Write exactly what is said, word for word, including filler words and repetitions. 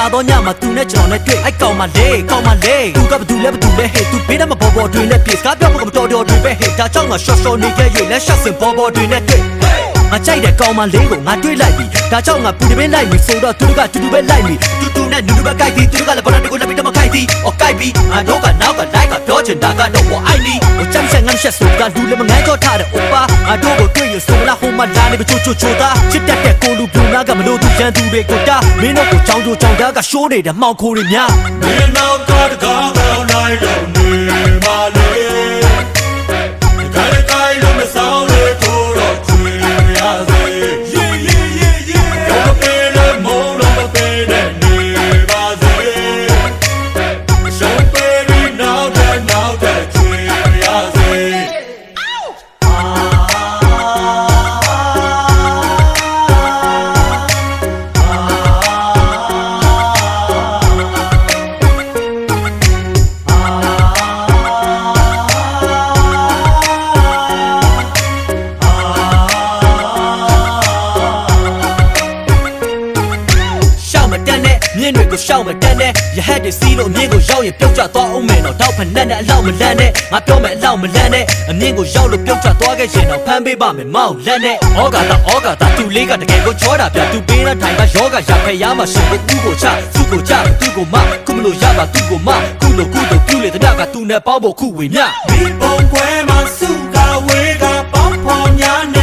တော့ညမှာသူနဲ့ကျွန်တော်နဲ့တွေ့အိုက်ကောင်မလေးကောင်မလေးသူကဘာတူလဲဘာတူလဲဟဲ့သူပေးတယ်မပေါ်ပေါ်တွင်နဲ့ပြေစကားပြောဖို့ကမတော်တော်တွင်ပဲဟဲ့ဒါကြောင့်ငါရှော့ရှော့နေခဲ့၍လက်ရှော့စင်ပေါ်ပေါ်တွင်နဲ့တွေ့ငါကြိုက်တဲ့ကောင်မလေးကိုငါတွေ့လိုက်ပြီဒါကြောင့်ငါပူတပင်းလိုက်ပြီဆိုတော့သူတို့ကတူတူပဲလိုက်ပြီတူတူနဲ့နူနူပဲကြိုက်သည်သူတို့ကလည်းဘာလို့ကိုလက်ပြီးတော့မကြိုက်သည်အော်ကြိုက်ပြီငါတို့ကနောက်ကလိုက်ကပြောချင်တာကတော့ဝအိုင်နီဟိုချမ်းဆက်ငမ်းဆက်ဆိုကလူလည်းမငန်းတော့ထားတဲ့အိုပါငါတို့ကိုတွေ့ရဆိုလားဟိုမှာလာနေမချိုချိုချိုသားချစ်တတ်တဲ့ကိုလူပြူနာကမလို့သူရန်သူတွေကိုတာမင်းတို့ကိုကြောင်ကြိုကြောင်သားကရှိုးနေတဲ့မှောင်ခိုးတွေများမင်းတို့ကတကားကောင်းလိုက်တော့နေပါလေကြိုက်ကြိုက်လို့မဆောင်လေကိုတော့ချွေရစေမြင်းတွေကိုရှောက်မတန်းနဲ့ရဟတ်တွေစီးလို့အမြင့်ကိုရောက်ရင်ပြုတ်ကျသွားအောင်မယ်တော့တောက်ဖက်နဲ့နဲ့အလောက်မလန့်နဲ့ငါပြောမယ်အလောက်မလန့်နဲ့အမြင့်ကိုရောက်လို့ပြုတ်ကျသွားခဲ့ရင်တော့ဖမ်းပေးပါမယ်မောက်လက်နဲ့ဩကာတာဩကာတာသူလေးကတကယ်ကိုချောတာပြသူပေးတဲ့ထိုင်ကယောဂရဖက်ရမှာရှင်ကိုဥကိုချသူ့ကိုချသူ့ကိုမခုမလို့ရပါသူ့ကိုမခုလို့ခုလို့ပြုလေတဲ့ကသူနဲ့ပေါင်းဖို့ခုဝေမြမိပုံပွဲမှာစုကဝေးကပေါင်းဖော်များ